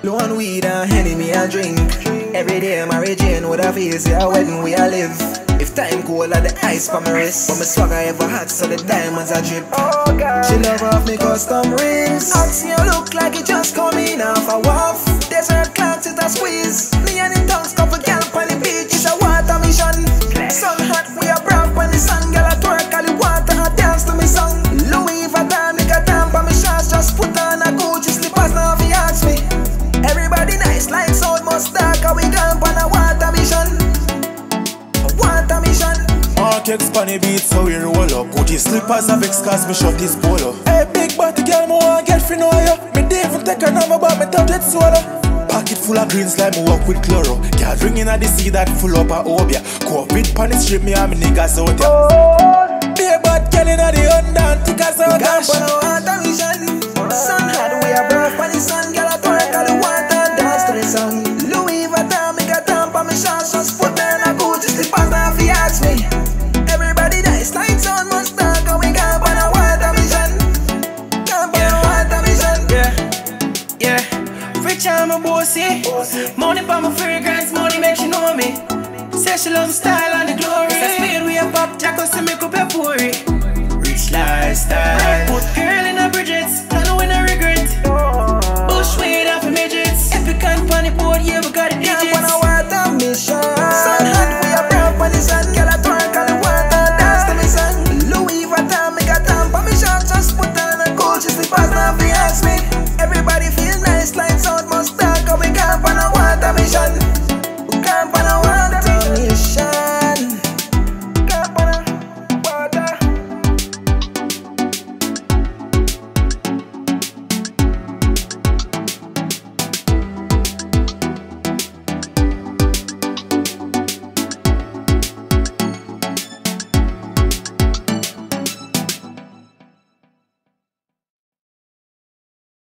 Blowing weed and Henny me a drink. Every day Mary Jane would have easy a wedding we a live. If time cold like the ice for my wrist, but my swagger ever hot so the diamonds a drip. Oh God, she love off me custom rings. Ask you look like it just coming off a waff. Desert clouds it a squeeze. Me and the tongues couple girl on the beach. It's a water mission. Sun hot we a brown when the sun. Girl a twerk all the water a dance to me song. Louis Vuitton make a damp on me shots. Just put on a Gucci slippers now if you ask me. Everybody nice like South Musdawkaent. We camp on a water mission. A water mission. Markets funny beats so we roll up. Gucci slippers have X-Cars, me shot this polo. Hey big body girl, me want get free know ya. Me dey even take a number but me touch it solo. Pocket full of green slime, me walk with chloro. Can't ring in at the sea that full up a obia. COVID pan the strip, me and me niggas out ya. Be a bad girl in the under and thick as a dash. We camp on a water mission. Sun hot, we a brown on the sun. Girl a twerk all the water dance to the song. Louis Vuitton make a damp on me shots. Just put on a Gucci slippers now if you ask me. Everybody nice like South Musdawkaent. We camp on a water mission. Camp on a water mission. Yeah. Rich I'm a bossy. Money for my fragrance, money make she know me. Say she love style and the glory. Say speed we a pop jack, so make up your pori. Rich lifestyle. Put